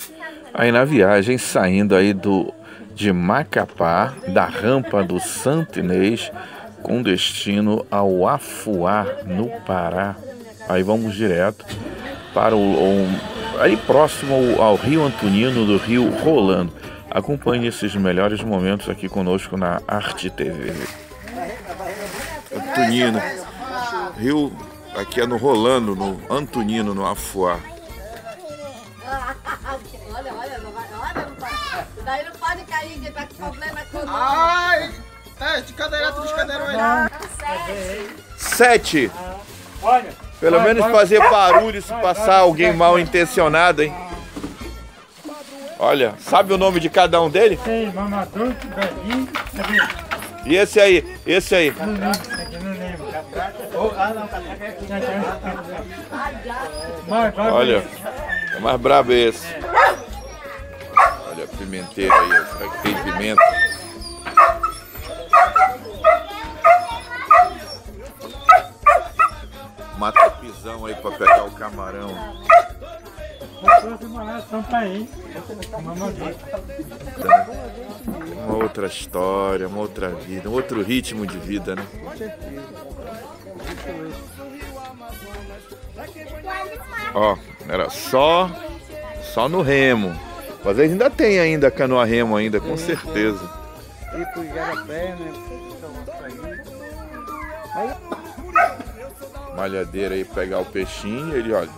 Aí na viagem, saindo aí de Macapá, da rampa do Santo Inês, com destino ao Afuá, no Pará. Aí vamos direto para aí próximo ao Rio Antonino, do Rio Rolando. Acompanhe esses melhores momentos aqui conosco na Arte TV. Antonino, Rio, aqui é no Rolando, no Antonino, no Afuá. Daí não pode cair, que tá com problema com o Ai! De cadeirante dos cadeirões. 7. Pelo menos fazer barulho se passar alguém mal intencionado, hein? Olha, sabe o nome de cada um deles? Sei, Mamadou, Belinho, E esse aí? Esse aí? não lembro. Olha, é mais brabo esse. Olha a pimenteira aí, será que tem pimenta? Mata pisão aí pra pegar o camarão. Uma outra história, uma outra vida, um outro ritmo de vida, né? Ó, era só no remo. Às vezes ainda tem ainda canoa remo ainda, com certeza. E pro Igarapé, né? Malhadeira aí, pegar o peixinho, ele olha.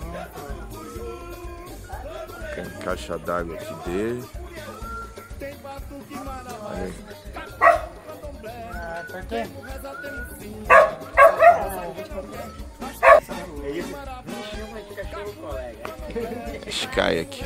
Tem caixa d'água aqui dele. Olha aí. Sky aqui.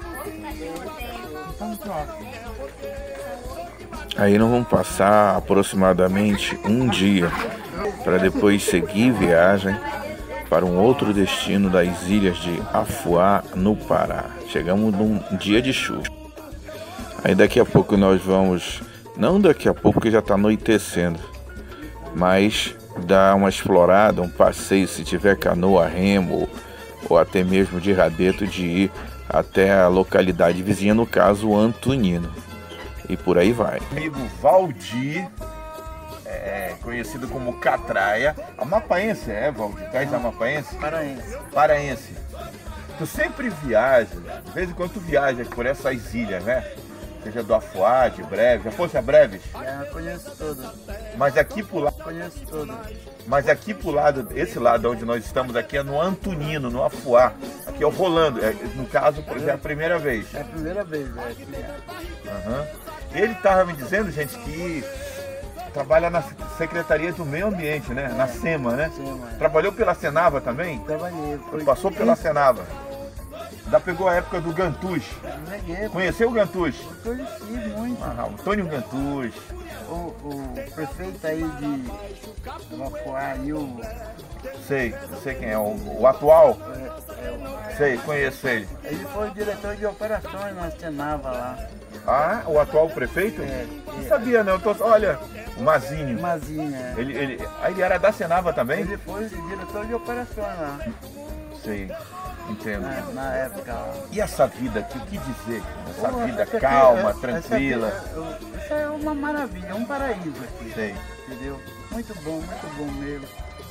Aí nós vamos passar aproximadamente um dia para depois seguir viagem para um outro destino das ilhas de Afuá, no Pará. Chegamos num dia de chuva. Aí daqui a pouco nós vamos, não daqui a pouco que já está anoitecendo, mas dar uma explorada, um passeio, se tiver canoa, remo ou até mesmo de rabeto, de ir até a localidade vizinha, no caso Antonino. E por aí vai. Amigo Valdir, conhecido como Catraia, amapaense, Valdir? Tu és amapaense? Paraense. Paraense. Tu sempre viaja, de vez em quando tu viaja por essas ilhas, né? Seja do Afuá, de Breves. Já fosse a Breves? Já conheço todas. Mas aqui pro lado. Conheço todas. Mas aqui pro lado, esse lado onde nós estamos aqui é no Antonino, no Afuá. Aqui é o Rolando. No caso, já é a primeira vez. É a primeira vez, Uhum. Ele estava me dizendo, gente, que trabalha na Secretaria do Meio Ambiente, né? Na SEMA, né? SEMA. Trabalhou pela Senava também? Trabalhei. Passou pela Senava. Ainda pegou a época do Gantuz. Conheceu o Gantuz? Conheci muito. Antônio Gantuz. O prefeito aí de Afuá aí, Sei quem é. O atual? Sei, conheço ele. Ele foi o diretor de operações na Senava lá. Ah, o atual prefeito? Não sabia não, olha, o Mazinho. Mazinho, Ele era da Senava também? Ele foi o diretor de operações lá. Sei, entendo. Na época lá. E essa vida aqui, o que dizer? Essa vida calma, tranquila. Isso é uma maravilha, é um paraíso aqui. Sei. Entendeu? Muito bom mesmo.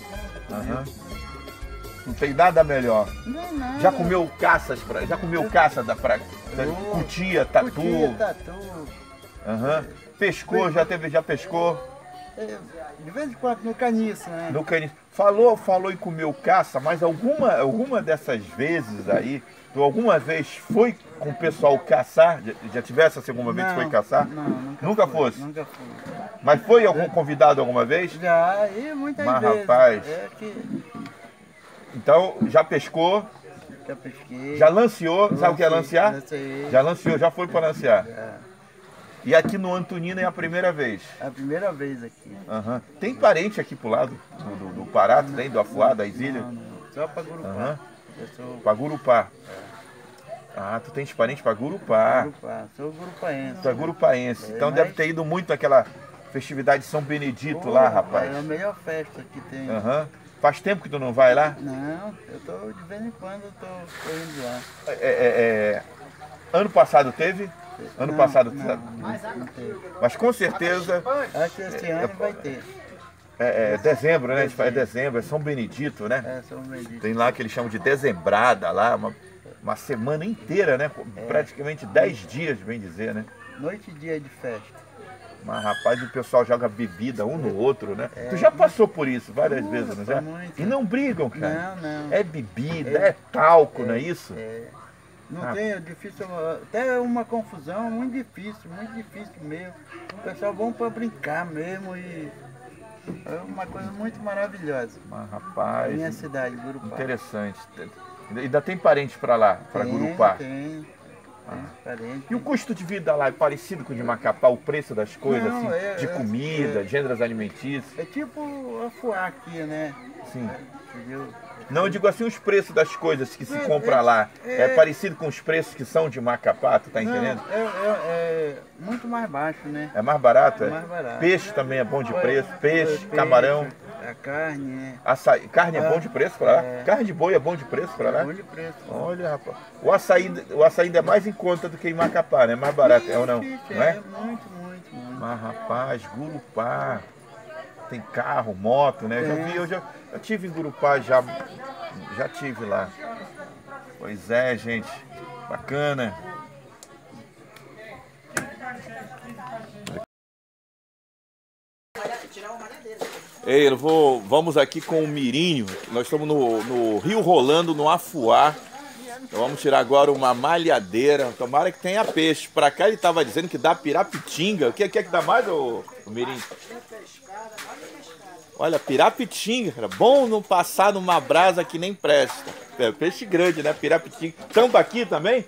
Não tem nada melhor. Não, nada. Já comeu caças já comeu caça da praia? Cutia, tatu. Pescou, já pescou? De vez em quando no caniço, né? No caniço. Falou em comer caça, mas alguma dessas vezes aí, tu alguma vez foi com o pessoal caçar? Já tivesse essa alguma vez que foi caçar? Não, nunca fosse? Nunca fui. Mas foi algum convidado alguma vez? Já, e muitas vezes. Mas rapaz, então já pescou? Já pesquei. Já lanceou? Sabe o que é lancear? Lancei. Já lanceou, já foi para lancear? Já. E aqui no Antonino é a primeira vez? É a primeira vez aqui. Tem parente aqui pro lado do Pará, tem do Afuá, das ilhas? Não. Só para Gurupá. Para Gurupá. Ah, tu tens parente para Gurupá. Sou gurupaense. Tu é gurupaense. Então deve ter ido muito naquela festividade de São Benedito lá, rapaz. É a melhor festa que tem. Faz tempo que tu não vai lá? Não, eu tô de vez em quando eu tô indo lá. Ano passado teve? Ano passado Não teve. Mas com certeza Acho que esse ano vai ter. é dezembro, né? A gente faz dezembro, é São Benedito, né? É, São Benedito. Tem lá que eles chamam de dezembrada lá, uma semana inteira, né? Praticamente 10 dias, bem dizer, né? Noite e dia de festa. Mas rapaz, o pessoal joga bebida um no outro, né? Tu já passou por isso várias vezes, não já? muito. E não brigam, cara. Não. É bebida, é talco, não é isso? Não tem, é difícil, até uma confusão, muito difícil mesmo. O pessoal bom para brincar mesmo e é uma coisa muito maravilhosa. Mas rapaz, Minha cidade, Gurupá. interessante. Ainda tem parente pra lá, pra Gurupá? Tem parente. E o custo de vida lá é parecido com o de Macapá? O preço das coisas, Não, assim, de comida, gêneros alimentícios? É tipo Afuá aqui, né? Sim. Entendeu? Não, eu digo assim, os preços das coisas que se compra lá. É parecido com os preços que são de Macapá, tu tá entendendo? É muito mais baixo, né? É mais barato, é? Mais barato. Peixe também é bom de preço. Peixe, camarão. A carne, né? Açaí. Carne é bom de preço pra lá? É. Carne de boi é bom de preço pra lá? Bom de preço. Olha, rapaz. O açaí ainda é mais em conta do que em Macapá, né? É mais barato, é ou não? Não é? Muito. Mas rapaz, Gurupá. Tem carro, moto, né? Eu tive em Gurupá, já tive lá. Pois é, gente. Bacana. Ei, vamos aqui com o Mirinho. Nós estamos no Rio Rolando, no Afuá. Então vamos tirar agora uma malhadeira. Tomara que tenha peixe. Pra cá ele estava dizendo que dá pirapitinga. O que é que dá mais, o Mirinho? Olha, pirapitinga, cara. Bom não passar numa brasa que nem presta. É peixe grande, né? Pirapitinga. Tambaqui também?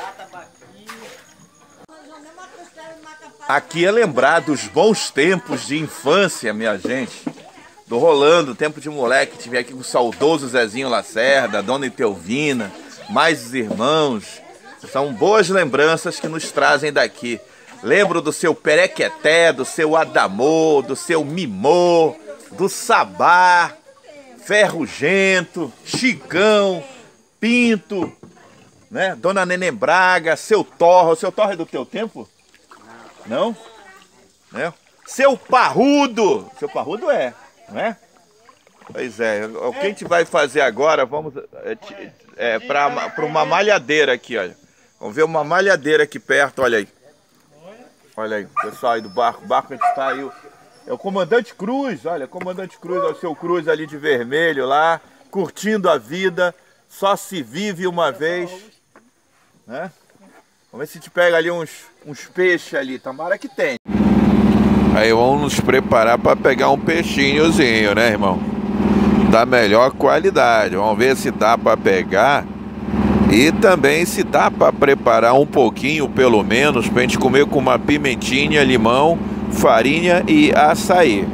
Aqui é lembrar dos bons tempos de infância, minha gente. Do Rolando, tempo de moleque. Tive aqui com o saudoso Zezinho Lacerda, Dona Itelvina, mais os irmãos. São boas lembranças que nos trazem daqui. Lembro do seu Perequeté, do seu Adamô, do seu Mimô, do Sabá, Ferrugento, Chicão, Pinto, né? Dona Neném Braga, seu Torra. O seu Torra é do teu tempo? Não? Né? Seu Parrudo. Seu Parrudo é, não é? Pois é. O que a gente vai fazer agora, vamos para uma malhadeira aqui, olha. Vamos ver uma malhadeira aqui perto, olha aí. Olha aí, pessoal aí do barco. O barco que a gente está aí. É o Comandante Cruz, olha, Comandante Cruz, é o seu Cruz ali de vermelho lá, curtindo a vida, só se vive uma vez, né? Vamos ver se a gente pega ali uns peixes ali, tomara que tem. Aí vamos nos preparar para pegar um peixinhozinho, né, irmão? Da melhor qualidade, vamos ver se dá para pegar e também se dá para preparar um pouquinho, pelo menos, para a gente comer com uma pimentinha, limão, farinha e açaí.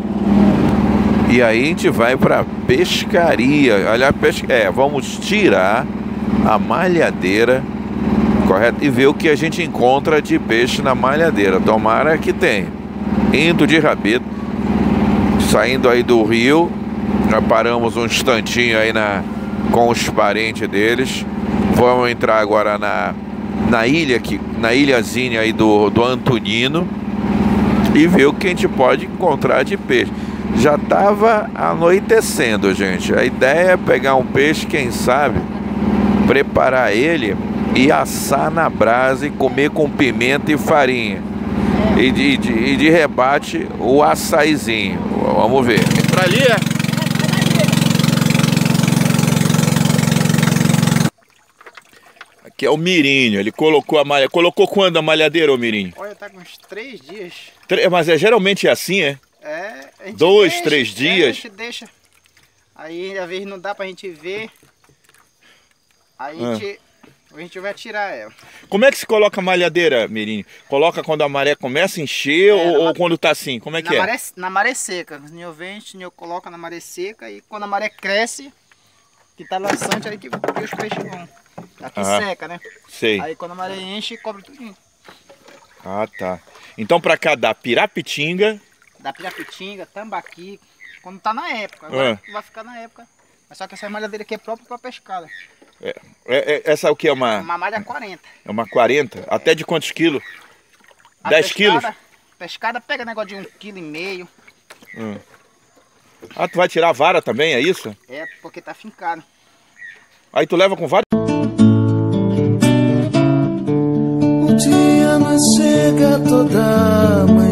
E aí a gente vai para pescaria. Olha, vamos tirar a malhadeira, correto? E ver o que a gente encontra de peixe na malhadeira. Tomara que tenha. Indo de rabito, saindo aí do rio, já paramos um instantinho aí com os parentes deles. Vamos entrar agora na ilhazinha aí do Antonino e ver o que a gente pode encontrar de peixe. Já estava anoitecendo, gente. A ideia é pegar um peixe, quem sabe, preparar ele e assar na brasa e comer com pimenta e farinha. E de rebate o açaizinho. Vamos ver. Pra ali é? Aqui é o Mirinho. Ele colocou a malha. Colocou quando a malhadeira, ô Mirinho? Olha, tá com uns 3 dias. Mas geralmente é assim, é? A gente 2, deixa, 3 dias? A gente deixa. Aí, às vezes, não dá pra gente ver. Aí a gente vai tirar ela. Como é que se coloca a malhadeira, Mirinho? Coloca quando a maré começa a encher ou quando tá assim? Como é que é? Na maré seca. Eu coloco na maré seca e quando a maré cresce, que tá lançante, aí que os peixes vão. Aqui seca, né? Sei. Aí quando a maré enche, cobre tudo. Ah, tá. Então pra cá dá pirapitinga. Dá pirapitinga, tambaqui. Quando tá na época. Agora vai ficar na época. Mas só que essa malhadeira aqui é própria para pescada. Essa é o que? Uma malha 40. É uma 40? Até de quantos quilos? 10 quilos? Pescada pega negócio de 1,5 kg. Ah, tu vai tirar a vara também, é isso? É, porque tá fincado. Aí tu leva com vara? O dia não chega toda manhã.